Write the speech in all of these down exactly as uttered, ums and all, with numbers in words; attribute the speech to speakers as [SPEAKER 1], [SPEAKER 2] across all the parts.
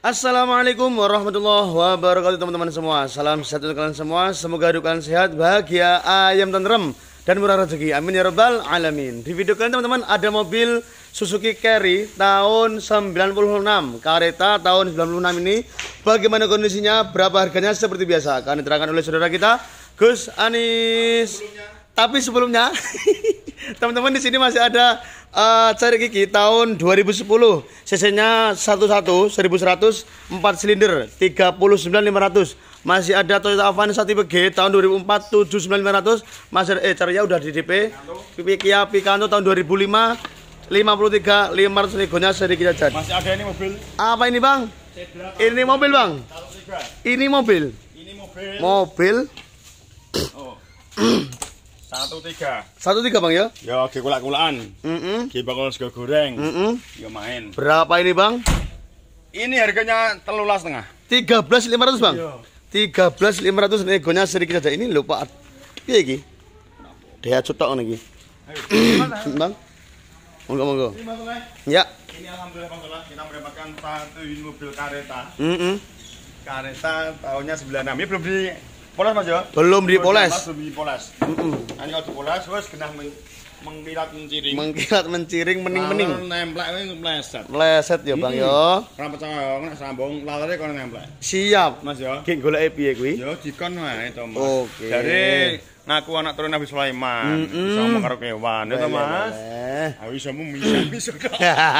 [SPEAKER 1] Assalamualaikum warahmatullahi wabarakatuh teman-teman semua. Salam sehat untuk kalian semua. Semoga hidup kalian sehat, bahagia, ayam tentrem dan murah rezeki. Amin ya rabbal alamin. Di video kalian teman-teman ada mobil Suzuki Carry tahun sembilan puluh enam. Kareta tahun sembilan puluh enam ini bagaimana kondisinya, berapa harganya seperti biasa akan diterangkan oleh saudara kita Gus Anis. Tapi sebelumnya teman-teman di sini masih ada uh, Cari Gigi tahun dua ribu sepuluh, cc-nya eleven seribu seratus, empat silinder, tiga puluh sembilan ribu lima ratus. Masih ada Toyota Avanza tipe G tahun dua ribu empat, tujuh puluh sembilan ribu lima ratus. Masih ada eh caranya udah di D P. Kia Picanto tahun dua ribu lima, lima puluh tiga ribu lima ratus, negonya sedikit aja.
[SPEAKER 2] Masih ada ini mobil.
[SPEAKER 1] Apa ini, Bang? Ini mobil, Bang. Ini mobil.
[SPEAKER 2] Ini mobil.
[SPEAKER 1] Mobil.
[SPEAKER 2] Oh. Satu tiga.
[SPEAKER 1] Satu tiga Bang ya?
[SPEAKER 2] Ya, ge kulak-kulakan.
[SPEAKER 1] Mm-mm.
[SPEAKER 2] Ge bakal sego goreng.
[SPEAKER 1] Mm-mm.
[SPEAKER 2] Ya main.
[SPEAKER 1] Berapa ini Bang?
[SPEAKER 2] Ini harganya telulas setengah.
[SPEAKER 1] Tiga belas ribu lima ratus Bang.
[SPEAKER 2] Iya.
[SPEAKER 1] Tiga belas ribu lima ratus, negonya sedikit saja. Ini lho Pak. Piye iki? Dia cutok ngene iki. Bang. Monggo monggo. Ya.
[SPEAKER 2] Ini alhamdulillah Bang Solah, kita mendapatkan satu unit mobil kareta.
[SPEAKER 1] Mm-mm.
[SPEAKER 2] Kareta tahunnya sembilan puluh enam. Ini belum di poles Mas ya?
[SPEAKER 1] Belum dipoles.
[SPEAKER 2] Belum dipoles.
[SPEAKER 1] Mm-mm.
[SPEAKER 2] Ini kalau dipoles wis genah men mengkilat menciring.
[SPEAKER 1] Mengkilat menciring mening-mening.
[SPEAKER 2] Nemplek ini meleset.
[SPEAKER 1] Meleset ya Bang ya.
[SPEAKER 2] Ora percaya nek sambung lalare kono nemplek.
[SPEAKER 1] Siap.
[SPEAKER 2] Mas ya.
[SPEAKER 1] Ki goleke piye kuwi?
[SPEAKER 2] Ya dikon wae to Mas.
[SPEAKER 1] Oke.
[SPEAKER 2] Dari ngaku anak turun Nabi Sulaiman.
[SPEAKER 1] Mm-mm.
[SPEAKER 2] Bisa ngomong karo kewan ya to Mas.
[SPEAKER 1] Eh.
[SPEAKER 2] Aku iso bisa bisa.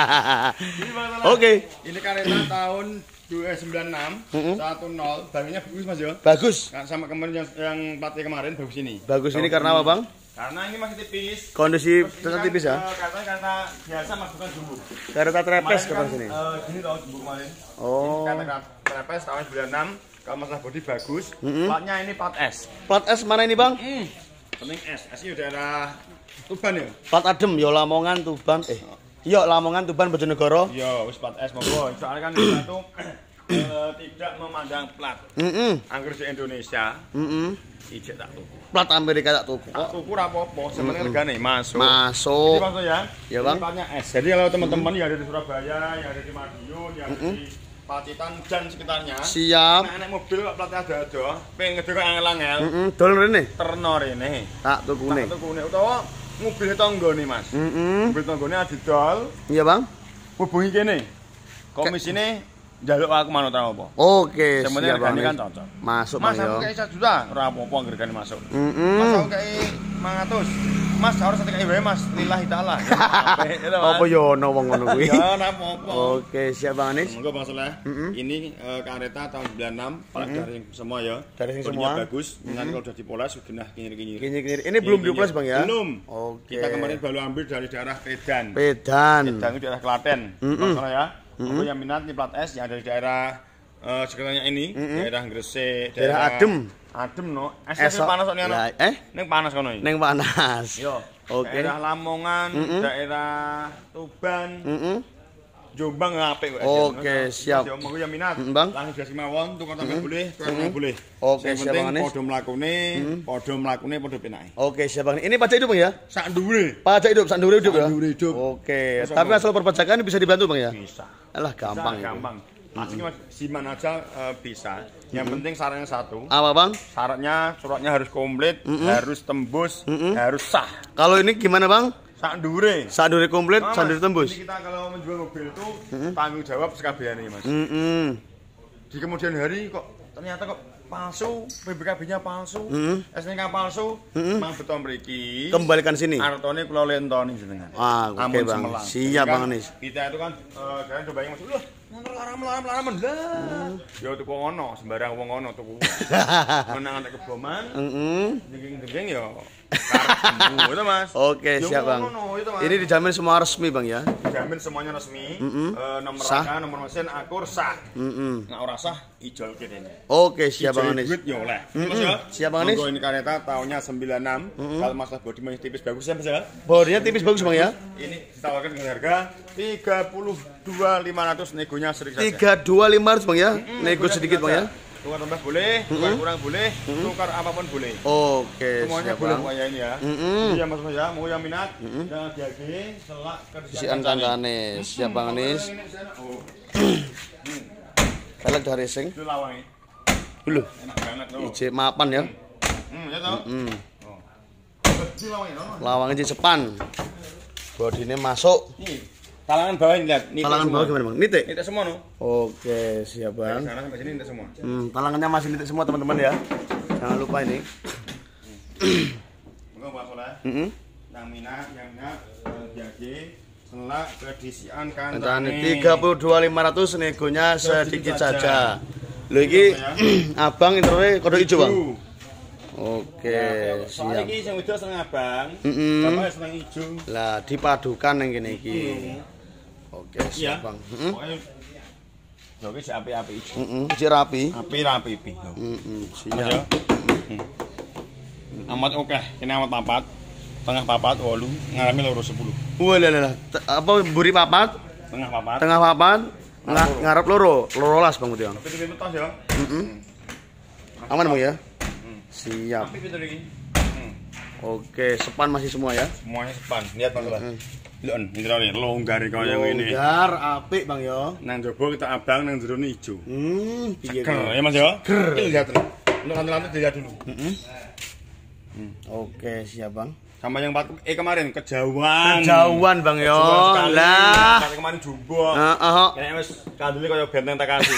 [SPEAKER 1] Oke.
[SPEAKER 2] Ini kareta tahun dua ribu enam,
[SPEAKER 1] Mm-mm.
[SPEAKER 2] satu nol, bangunnya bagus Mas ya.
[SPEAKER 1] Bagus.
[SPEAKER 2] Nah, sama kemarin yang, yang platnya kemarin bagus ini.
[SPEAKER 1] Bagus ini karena apa Bang?
[SPEAKER 2] Karena ini masih tipis.
[SPEAKER 1] Kondisi
[SPEAKER 2] Terus ini
[SPEAKER 1] tetap
[SPEAKER 2] kan,
[SPEAKER 1] tipis ya.
[SPEAKER 2] eh, Karena karena biasa Mas bukan jumbo.
[SPEAKER 1] Kereta trepes
[SPEAKER 2] Kemarin
[SPEAKER 1] ke
[SPEAKER 2] kan,
[SPEAKER 1] sini.
[SPEAKER 2] eh, gini tau jumbo kemarin.
[SPEAKER 1] Oh.
[SPEAKER 2] Ini karena trepes tahun sembilan puluh enam. Kalau masalah bodi bagus.
[SPEAKER 1] Mm-mm.
[SPEAKER 2] Platnya ini plat S.
[SPEAKER 1] Plat S mana ini Bang?
[SPEAKER 2] Hmm. Penting S. S ini daerah Tuban ya.
[SPEAKER 1] Plat Adem, yo Lamongan, Tuban, eh, yo Lamongan, Tuban, Bojonegoro.
[SPEAKER 2] Yo, wis plat S monggo. Soalnya kan kita tuh eh, tidak memandang plat.
[SPEAKER 1] Mm-mm.
[SPEAKER 2] Anggur di Indonesia,
[SPEAKER 1] Mm-mm.
[SPEAKER 2] ijek tak tuku.
[SPEAKER 1] Plat Amerika tak tuku
[SPEAKER 2] Tak
[SPEAKER 1] kok.
[SPEAKER 2] tuku ora apa-apa, sebenarnya regane masuk.
[SPEAKER 1] Masuk.
[SPEAKER 2] Jadi maksud ya,
[SPEAKER 1] Ya, Bang.
[SPEAKER 2] ini platnya S. Jadi kalau teman-teman yang ada di Surabaya, yang ada di Madiun, yang ada di Pacitan dan sekitarnya,
[SPEAKER 1] Siap.
[SPEAKER 2] nek nek mobil kok platnya ada-ada, pengen ngedek angel-angel,
[SPEAKER 1] Mm-mm. Dol rene.
[SPEAKER 2] terno rene.
[SPEAKER 1] Tak tukune.
[SPEAKER 2] Tak tukune utawa mobil tanggane, Mas.
[SPEAKER 1] Mm-mm.
[SPEAKER 2] Mobil tanggane didol,
[SPEAKER 1] Iya Bang.
[SPEAKER 2] hubungi kene. Komisine njaluk aku manut ta apa?
[SPEAKER 1] Oke,
[SPEAKER 2] Sebenarnya
[SPEAKER 1] siap Bang.
[SPEAKER 2] regane kan cocok.
[SPEAKER 1] Masuk Bang
[SPEAKER 2] Mas aku
[SPEAKER 1] yo.
[SPEAKER 2] kayak satu juta, ora apa-apa regane masuk. Mas
[SPEAKER 1] Mm-mm.
[SPEAKER 2] aku kayak lima ratus. Mas harus sate kayak wae Mas, lillahi taala.
[SPEAKER 1] Apa yo ono wong ngono kuwi?
[SPEAKER 2] Ya ora apa-apa.
[SPEAKER 1] Oke, siap Bang Anis.
[SPEAKER 2] Monggo Bang Soleh.
[SPEAKER 1] Mm-mm.
[SPEAKER 2] Ini eh, kareta tahun sembilan puluh enam, plat dari semua ya.
[SPEAKER 1] Dari sing
[SPEAKER 2] Bodinya
[SPEAKER 1] semua.
[SPEAKER 2] bagus, nanti kalau udah dipoles genah kinyir-kinyir.
[SPEAKER 1] Gini-gini. Ini belum diulas Bang ya?
[SPEAKER 2] Belum.
[SPEAKER 1] Oke.
[SPEAKER 2] Kita kemarin baru ambil dari daerah Pedan.
[SPEAKER 1] Pedan.
[SPEAKER 2] Pedan itu daerah Klaten.
[SPEAKER 1] Mm-mm.
[SPEAKER 2] Bang Soleh ya. Monggo yang minat nih plat S yang ada di daerah eh sekitarnya ini, daerah Gresik,
[SPEAKER 1] Daerah Adem.
[SPEAKER 2] Adem no. Es
[SPEAKER 1] Esok-
[SPEAKER 2] panas kok nih
[SPEAKER 1] Lah,
[SPEAKER 2] anak.
[SPEAKER 1] eh?
[SPEAKER 2] Ning panas kono iki.
[SPEAKER 1] Neng panas.
[SPEAKER 2] Yo.
[SPEAKER 1] Oke.
[SPEAKER 2] Daerah Lamongan,
[SPEAKER 1] Mm-mm.
[SPEAKER 2] daerah Tuban,
[SPEAKER 1] Mm-mm.
[SPEAKER 2] Jombang apik kok.
[SPEAKER 1] Oke, siap.
[SPEAKER 2] Yo monggo yang minat.
[SPEAKER 1] Mm, Bang.
[SPEAKER 2] Langsung biasa mawon, tukar tambah boleh, tukar tambah boleh.
[SPEAKER 1] Oke,
[SPEAKER 2] Yang
[SPEAKER 1] siap,
[SPEAKER 2] penting
[SPEAKER 1] Bang Anis.
[SPEAKER 2] padha mlakune, padha mlakune, padha penake.
[SPEAKER 1] Oke, siap Bang. Ini pajak hidup Bang ya?
[SPEAKER 2] Sak dhuwure.
[SPEAKER 1] Pajak hidup, sak dhuwure hidup ya?
[SPEAKER 2] Sak dhuwure hidup.
[SPEAKER 1] Oke,
[SPEAKER 2] Bisa,
[SPEAKER 1] tapi
[SPEAKER 2] Bang.
[SPEAKER 1] asal perpajakan bisa dibantu Bang ya?
[SPEAKER 2] Bisa.
[SPEAKER 1] Alah gampang.
[SPEAKER 2] Bisa,
[SPEAKER 1] itu.
[SPEAKER 2] gampang. Asli Mas, siman aja eh, bisa. Yang penting syaratnya satu.
[SPEAKER 1] Apa Bang?
[SPEAKER 2] Syaratnya suratnya harus komplit, harus tembus, harus sah.
[SPEAKER 1] Kalau ini gimana Bang?
[SPEAKER 2] Sak dhuwure.
[SPEAKER 1] Sak dhuwure komplit,
[SPEAKER 2] Nah,
[SPEAKER 1] sak
[SPEAKER 2] Mas,
[SPEAKER 1] dhuwure tembus.
[SPEAKER 2] Ini kita kalau menjual mobil itu tanggung jawab sekabehane Mas.
[SPEAKER 1] Mm-mm.
[SPEAKER 2] Di kemudian hari kok ternyata kok palsu, P B K B-nya palsu,
[SPEAKER 1] Mm-mm.
[SPEAKER 2] S N K palsu, mang beton mriki.
[SPEAKER 1] Kembalikan sini.
[SPEAKER 2] Artone kula lentoni jenengan.
[SPEAKER 1] Ah, oke,
[SPEAKER 2] Amun
[SPEAKER 1] Bang.
[SPEAKER 2] semelang.
[SPEAKER 1] Siap,
[SPEAKER 2] Jadi kan
[SPEAKER 1] Bang Anis.
[SPEAKER 2] Kita itu kan eh jangan coba yang masuk. Loh, motor larang larang larang lah. Ya tuku ngono, sembarang wong ngono tuku. Menang nek keboman,
[SPEAKER 1] Mm-mm.
[SPEAKER 2] jengking-jengking ya karepmu itu Mas.
[SPEAKER 1] Oke,
[SPEAKER 2] Ya
[SPEAKER 1] siap Bang.
[SPEAKER 2] ngono, itu, Mas.
[SPEAKER 1] Ini dijamin semua resmi Bang ya?
[SPEAKER 2] Dijamin semuanya resmi.
[SPEAKER 1] Mm-mm.
[SPEAKER 2] Eh, nomor
[SPEAKER 1] Sah.
[SPEAKER 2] rangka, nomor mesin, akur sah.
[SPEAKER 1] Mm-mm.
[SPEAKER 2] Nek ora sah, ijol kene.
[SPEAKER 1] Oke, siap Bang
[SPEAKER 2] Ijol
[SPEAKER 1] Anis.
[SPEAKER 2] duit ya oleh.
[SPEAKER 1] Mm-mm.
[SPEAKER 2] Mas ya.
[SPEAKER 1] Siap, Bang Anis.
[SPEAKER 2] Monggo ini kareta tahunnya sembilan puluh enam. Kalau masalah bodi masih tipis bagus ya Mas ya.
[SPEAKER 1] Bodinya tipis bagus Bang ya?
[SPEAKER 2] Ini ditawarkan dengan harga tiga puluh dua ribu lima ratus, negonya sedikit saja.
[SPEAKER 1] tiga dua lima ratus Bang ya? Nego sedikit Bang ya?
[SPEAKER 2] Tukar tambah boleh, tukar kurang boleh, tukar apapun boleh.
[SPEAKER 1] Oke,
[SPEAKER 2] Semuanya
[SPEAKER 1] siap
[SPEAKER 2] boleh
[SPEAKER 1] Bang.
[SPEAKER 2] pokoknya ini ya.
[SPEAKER 1] Mm-mm.
[SPEAKER 2] Iya Mas Mas ya, mau yang minat, jangan diagi, selak
[SPEAKER 1] Sisian kancane, siap Bang Anis.
[SPEAKER 2] Oh.
[SPEAKER 1] Velg dari racing.
[SPEAKER 2] Itu lawangnya.
[SPEAKER 1] Dulu.
[SPEAKER 2] Enak banget loh.
[SPEAKER 1] Ije mapan ya.
[SPEAKER 2] Hmm, ya toh?
[SPEAKER 1] Hmm.
[SPEAKER 2] Oh. Ini lawangnya loh.
[SPEAKER 1] Lawangnya ije sepan. Bodine masuk.
[SPEAKER 2] Nih, talangan bawah ini lihat.
[SPEAKER 1] Talangan bawah gimana, Bang? Nitik.
[SPEAKER 2] Nitik semua no.
[SPEAKER 1] Oke, siap, Bang.
[SPEAKER 2] Sana sampai sini nitik semua.
[SPEAKER 1] Hmm, talangannya masih nitik semua, teman-teman ya. Jangan lupa ini.
[SPEAKER 2] Enggak Pak Soleh.
[SPEAKER 1] Heeh.
[SPEAKER 2] Yang minat, yang minat jadi selak kedisian
[SPEAKER 1] Kancane
[SPEAKER 2] kancane.
[SPEAKER 1] tiga puluh dua ribu lima ratus negonya sedikit saja. Lho iki Abang interwe kodok ijo, Bang. Oke,
[SPEAKER 2] Soalnya
[SPEAKER 1] siap.
[SPEAKER 2] ini yang udah seneng abang,
[SPEAKER 1] Mm-mm.
[SPEAKER 2] sama seneng hijau.
[SPEAKER 1] Lah dipadukan yang gini iki. Oke,
[SPEAKER 2] Iya,
[SPEAKER 1] siap, Bang. Heeh.
[SPEAKER 2] pokoknya joki si api-api hijau.
[SPEAKER 1] Heeh, iki rapi.
[SPEAKER 2] Api rapi pi.
[SPEAKER 1] Heeh,
[SPEAKER 2] Mas ya.
[SPEAKER 1] siap.
[SPEAKER 2] Amat oke, ini amat papat, tengah papat wolu, ngalami loro sepuluh.
[SPEAKER 1] Wah, lah lah. Apa mburi papat,
[SPEAKER 2] Tengah papat.
[SPEAKER 1] tengah papat, nga- ngarep loro, loro las, Bang Butiang.
[SPEAKER 2] Tapi itu tas ya.
[SPEAKER 1] Heeh. Aman, Bang ya? Siap.
[SPEAKER 2] Api itu lagi.
[SPEAKER 1] Oke, sepan masih semua ya.
[SPEAKER 2] Semuanya sepan. Lihat Mas Lah. Lihat, ini terlalu longgar kau yang ini.
[SPEAKER 1] Longgar, apik, Bang ya.
[SPEAKER 2] Nang jobo kita abang, nang jero ini hijau.
[SPEAKER 1] Hmm, piye
[SPEAKER 2] Ger,
[SPEAKER 1] Bang?
[SPEAKER 2] ya Mas ya. Ini lihat nih. Untuk lantai-lantai dilihat dulu.
[SPEAKER 1] Heeh. Oke, siap, Bang.
[SPEAKER 2] Sama yang empat eh kemarin kejauhan.
[SPEAKER 1] Kejauhan, Bang yo.
[SPEAKER 2] Kejauhan sekali.
[SPEAKER 1] Lah.
[SPEAKER 2] Kemarin kemarin jumbo.
[SPEAKER 1] Heeh.
[SPEAKER 2] Kayaknya wis kandule kaya benteng Takashi.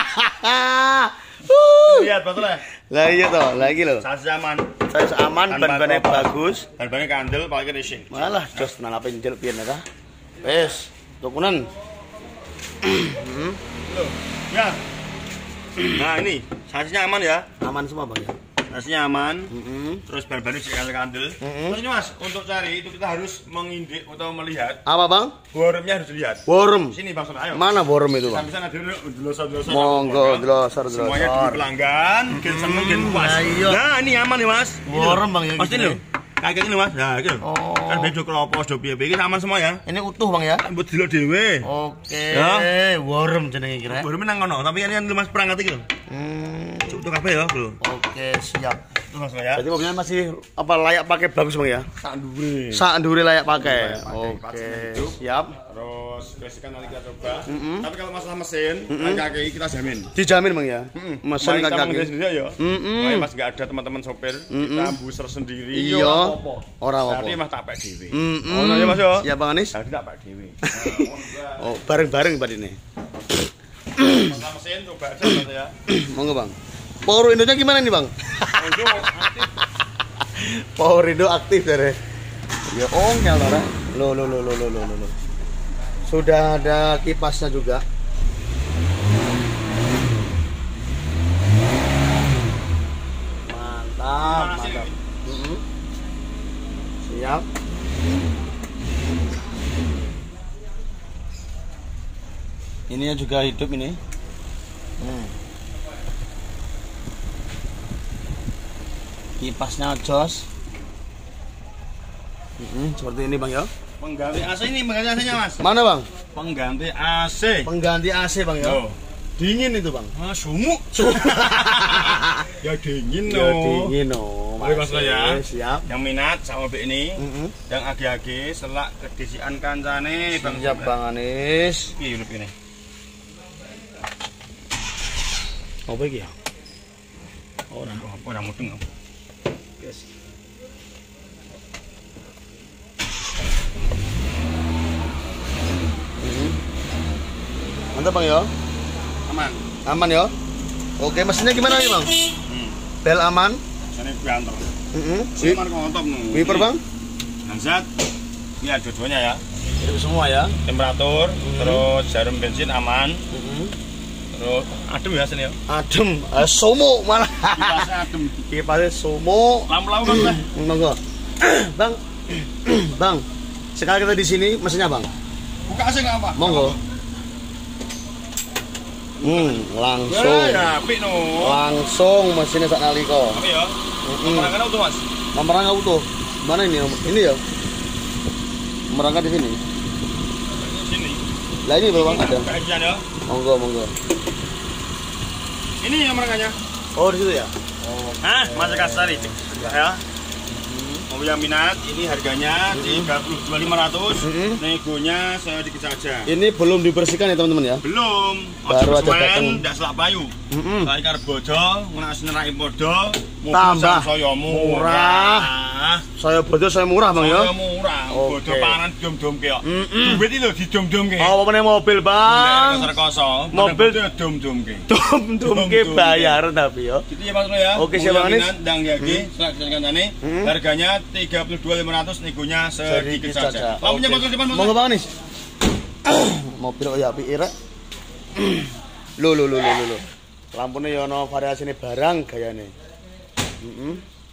[SPEAKER 1] Uh.
[SPEAKER 2] Lihat betul ya.
[SPEAKER 1] Lah iya toh, lagi lho.
[SPEAKER 2] Sasi aman.
[SPEAKER 1] Saya aman, ban-bannya bagus.
[SPEAKER 2] Ban-bannya kandel pakai racing.
[SPEAKER 1] Malah jos tenan apa injil pian ya, wes, tukunan. Hmm.
[SPEAKER 2] Loh, ya. Nah, ini sasinya aman ya.
[SPEAKER 1] Aman semua, Bang ya.
[SPEAKER 2] Sasinya aman.
[SPEAKER 1] Heeh.
[SPEAKER 2] Terus ban-bannya juga kandel.
[SPEAKER 1] Mm-mm.
[SPEAKER 2] Terus ini Mas, untuk cari itu kita harus mengindik atau melihat.
[SPEAKER 1] Apa, Bang?
[SPEAKER 2] Borumnya harus dilihat.
[SPEAKER 1] Worm.
[SPEAKER 2] Sini Bang Sono, ayo.
[SPEAKER 1] Mana worm itu, Bang?
[SPEAKER 2] Sampai sana dulu delosor-delosor.
[SPEAKER 1] Monggo, delosor,
[SPEAKER 2] Semuanya
[SPEAKER 1] delosor.
[SPEAKER 2] demi pelanggan, gen seneng, gen puas.
[SPEAKER 1] nah iya.
[SPEAKER 2] Nah, ini aman nih Mas. Ini
[SPEAKER 1] Worm,
[SPEAKER 2] loh.
[SPEAKER 1] Bang, ya,
[SPEAKER 2] Mas
[SPEAKER 1] gitu
[SPEAKER 2] ini
[SPEAKER 1] ya.
[SPEAKER 2] loh. Kayak gini Mas. Nah, gitu.
[SPEAKER 1] Oh.
[SPEAKER 2] Kan bejo kropos, do piye-piye, ini aman semua ya.
[SPEAKER 1] Ini utuh, Bang ya.
[SPEAKER 2] Mbok delok dhewe.
[SPEAKER 1] Oke,
[SPEAKER 2] Ya.
[SPEAKER 1] worm jenenge kira.
[SPEAKER 2] Borumnya nang kono, tapi ini kan Mas perangkat iki lho.
[SPEAKER 1] Hmm.
[SPEAKER 2] Cuk tuh kabeh ya, Bro.
[SPEAKER 1] Oke, siap.
[SPEAKER 2] Itu Mas ya.
[SPEAKER 1] Berarti mobilnya masih apa layak pakai bagus, Bang ya?
[SPEAKER 2] Sak dhuwure.
[SPEAKER 1] Sak ndure layak pakai.
[SPEAKER 2] Layak pakai.
[SPEAKER 1] Oke,
[SPEAKER 2] Pastinya hidup.
[SPEAKER 1] siap.
[SPEAKER 2] Terus basikan nanti kita coba.
[SPEAKER 1] Mm-mm.
[SPEAKER 2] Tapi kalau masalah mesin, kaki kaki kita jamin.
[SPEAKER 1] Dijamin, Bang ya.
[SPEAKER 2] Mm-mm.
[SPEAKER 1] Mesin
[SPEAKER 2] Mari kita
[SPEAKER 1] kaki-kaki.
[SPEAKER 2] mengendalikan sendiri ya.
[SPEAKER 1] Mm-mm.
[SPEAKER 2] Makanya Mas nggak ada teman-teman sopir, kita booster sendiri.
[SPEAKER 1] Iya.
[SPEAKER 2] Ora apa-apa.
[SPEAKER 1] Ora apa-apa.
[SPEAKER 2] Tapi Mas tak pek dhewe.
[SPEAKER 1] Mm-mm.
[SPEAKER 2] Oh, ya Mas ya.
[SPEAKER 1] Siap, Bang Anis.
[SPEAKER 2] Jadi tak pek dhewe.
[SPEAKER 1] Oh, bareng-bareng berarti ini.
[SPEAKER 2] Masalah mesin coba aja Mas ya.
[SPEAKER 1] Monggo, Bang. Power Window-nya gimana nih, Bang?
[SPEAKER 2] Untuk aktif.
[SPEAKER 1] Power Window aktif dari. Ya ongkel ora. Lo lo lo lo lo lo lo. Sudah ada kipasnya juga. Mantap, mantap. Mm-mm. Siap. Ininya juga hidup ini. Hmm. Kipasnya jos. Mm-mm, seperti ini, Bang ya.
[SPEAKER 2] Pengganti A C ini, pengganti A C-nya Mas.
[SPEAKER 1] Mana, Bang?
[SPEAKER 2] Pengganti A C.
[SPEAKER 1] Pengganti A C, Bang ya.
[SPEAKER 2] Oh.
[SPEAKER 1] Dingin itu, Bang.
[SPEAKER 2] Ah, sumuk. Ya dingin
[SPEAKER 1] Ya
[SPEAKER 2] no.
[SPEAKER 1] dingin no.
[SPEAKER 2] Oke, Mas ya.
[SPEAKER 1] Siap.
[SPEAKER 2] Yang minat sama B ini,
[SPEAKER 1] Mm-mm.
[SPEAKER 2] yang agi-agi selak kedisian kancane Bang.
[SPEAKER 1] Siap, Bang Anis.
[SPEAKER 2] Iki hidup ini.
[SPEAKER 1] Apa iki ya?
[SPEAKER 2] Ora apa ora mudeng.
[SPEAKER 1] Guys. Mantap, Bang ya.
[SPEAKER 2] Aman.
[SPEAKER 1] Aman ya. Oke, mesinnya gimana nih, Bang?
[SPEAKER 2] Hmm.
[SPEAKER 1] Bel aman.
[SPEAKER 2] Sini biantar.
[SPEAKER 1] Heeh.
[SPEAKER 2] Ini kan kontop nih.
[SPEAKER 1] Wiper, Bang.
[SPEAKER 2] Hansat. Ini ada dua-duanya ya.
[SPEAKER 1] Hidup semua ya.
[SPEAKER 2] Temperatur, terus jarum bensin aman,
[SPEAKER 1] Heeh.
[SPEAKER 2] terus adem ya sini ya.
[SPEAKER 1] Adem, eh, somo malah.
[SPEAKER 2] Kipasnya adem.
[SPEAKER 1] Kipasnya somo.
[SPEAKER 2] Lampu-lampu kan Mas.
[SPEAKER 1] Monggo. Bang. Bang. Sekali kita di sini mesinnya, Bang.
[SPEAKER 2] Buka sih enggak apa.
[SPEAKER 1] Monggo. Hmm, langsung.
[SPEAKER 2] Ya, apik no.
[SPEAKER 1] Langsung mesinnya sak nalika.
[SPEAKER 2] Apik ya.
[SPEAKER 1] Mm-mm.
[SPEAKER 2] Perangkat utuh Mas.
[SPEAKER 1] Nomornya utuh. Mana ini? Ini ya. Merangkak di sini.
[SPEAKER 2] Sini.
[SPEAKER 1] Lah ini Bang ada.
[SPEAKER 2] Kajian ya.
[SPEAKER 1] Monggo, monggo.
[SPEAKER 2] Ini yang merangkanya.
[SPEAKER 1] Oh, di situ ya.
[SPEAKER 2] Hah, masih kasar itu. Ya. Mau yang minat, ini harganya tiga puluh dua ribu lima ratus. Mm-hmm. Negonya sedikit saja.
[SPEAKER 1] Ini belum dibersihkan ya teman-teman ya?
[SPEAKER 2] Belum.
[SPEAKER 1] Baru aja datang.
[SPEAKER 2] Tidak selak payu.
[SPEAKER 1] Mm-hmm.
[SPEAKER 2] Saya kar bojo, ngenak senerai podo.
[SPEAKER 1] Tambah
[SPEAKER 2] saya murah.
[SPEAKER 1] murah. Saya bojo saya murah bang ya?
[SPEAKER 2] Saya murah.
[SPEAKER 1] Oke.
[SPEAKER 2] Bojo panganan dom-dom ke.
[SPEAKER 1] Mm-hmm.
[SPEAKER 2] Duit itu didom-dom ke.
[SPEAKER 1] Oh, apa mobil bang?
[SPEAKER 2] Koso.
[SPEAKER 1] Mobil
[SPEAKER 2] dom-dom ke.
[SPEAKER 1] Dom-dom ke bayar tapi ya.
[SPEAKER 2] Gitu ya Mas Lo ya.
[SPEAKER 1] Oke siapa nih?
[SPEAKER 2] Dang yaki, silakan kancane. Harganya tiga puluh dua ribu lima ratus, negonya sedikit saja. Lampunya Mas depan Mas.
[SPEAKER 1] Mau bang nih? Mobil kok ya apik rek. Lho lho lho lho lho. Lampune ya ono variasine barang gayane. Heeh.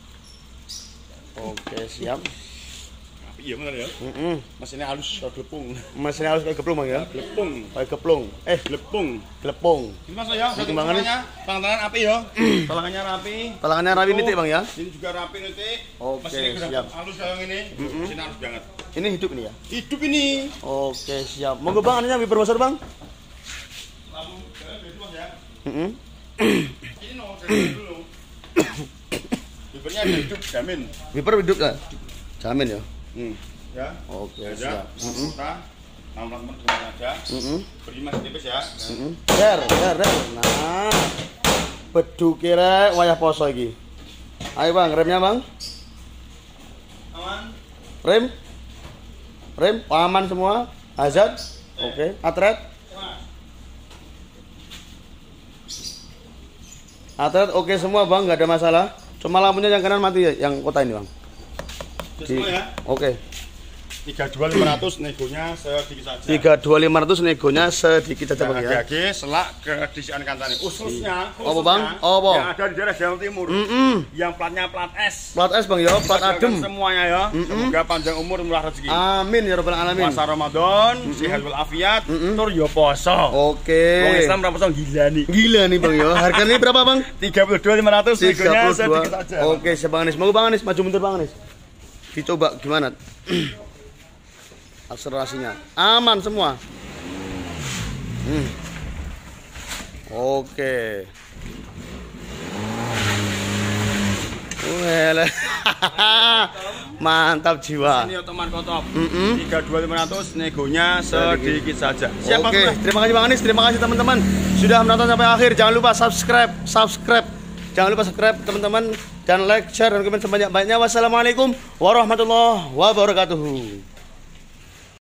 [SPEAKER 1] Oke, siap.
[SPEAKER 2] Iya bener ya.
[SPEAKER 1] Heeh.
[SPEAKER 2] Mesinnya halus kayak glepung.
[SPEAKER 1] Mesinnya halus kayak geplung bang ya?
[SPEAKER 2] Glepung.
[SPEAKER 1] Kayak geplung. Eh,
[SPEAKER 2] Glepung.
[SPEAKER 1] glepung.
[SPEAKER 2] Ini Mas ya,
[SPEAKER 1] Timbangannya
[SPEAKER 2] tangan api ya. Talangannya rapi.
[SPEAKER 1] Talangannya rapi nitik bang ya?
[SPEAKER 2] Ini juga rapi nitik.
[SPEAKER 1] Oke, siap.
[SPEAKER 2] Halus kayak ini. Mesinnya halus banget.
[SPEAKER 1] Ini hidup ini ya?
[SPEAKER 2] Hidup ini.
[SPEAKER 1] Oke, siap. Monggo bang, aninya wiper besar bang?
[SPEAKER 2] Lampu jalan beda Mas ya.
[SPEAKER 1] Heeh.
[SPEAKER 2] Ini no, dari dulu. Wipernya hidup, jamin.
[SPEAKER 1] Wiper hidup ya? Jamin ya?
[SPEAKER 2] Hmm. Ya.
[SPEAKER 1] Oke,
[SPEAKER 2] Ya,
[SPEAKER 1] siap.
[SPEAKER 2] Heeh. Amplat mertuanya aja.
[SPEAKER 1] Heeh.
[SPEAKER 2] Beri Mas tipis ya.
[SPEAKER 1] Heeh. Der, der, der. Nah. Beduke rek wayah poso iki. Ayo bang, remnya bang.
[SPEAKER 2] Aman.
[SPEAKER 1] Rem. Rem aman semua. Hazard. Oke, atret. Atret oke semua bang, nggak ada masalah. Cuma lampunya yang kanan mati ya, yang kota ini bang.
[SPEAKER 2] Semua ya.
[SPEAKER 1] Oke.
[SPEAKER 2] tiga puluh dua ribu lima ratus, negonya sedikit saja.
[SPEAKER 1] tiga puluh dua ribu lima ratus negonya sedikit saja bang ya.
[SPEAKER 2] Lagi selak ke disian kancane. Khususnya, khususnya
[SPEAKER 1] Apa bang? Apa?
[SPEAKER 2] Yang ada di daerah Jawa Timur.
[SPEAKER 1] Mm -mm.
[SPEAKER 2] Yang platnya plat S.
[SPEAKER 1] Plat S bang ya, plat adem.
[SPEAKER 2] Semuanya ya. Mm -mm. Semoga panjang umur murah rezeki.
[SPEAKER 1] Amin ya rabbal alamin.
[SPEAKER 2] Puasa Ramadan, mm -mm. sehat walafiat, mm -mm. tur yo poso.
[SPEAKER 1] Oke.
[SPEAKER 2] Wong Islam ra poso gila nih.
[SPEAKER 1] Gila nih bang ya. Harganya berapa bang?
[SPEAKER 2] tiga puluh dua ribu lima ratus, negonya sedikit saja.
[SPEAKER 1] Oke, siap bang Anis. Mau bang Anis, maju mundur bang Anis. Dicoba gimana? Akselerasinya aman semua. Hmm. Oke. Wele. Mantap jiwa.
[SPEAKER 2] Ini otoman kotop.
[SPEAKER 1] Mm -mm.
[SPEAKER 2] tiga puluh dua ribu lima ratus, negonya sedikit saja. Siap,
[SPEAKER 1] Oke,
[SPEAKER 2] Pak.
[SPEAKER 1] terima kasih Bang Anis, terima kasih teman-teman sudah menonton sampai akhir. Jangan lupa subscribe, subscribe. Jangan lupa subscribe teman-teman dan like, share dan komen sebanyak-banyaknya. Wassalamualaikum warahmatullahi wabarakatuh.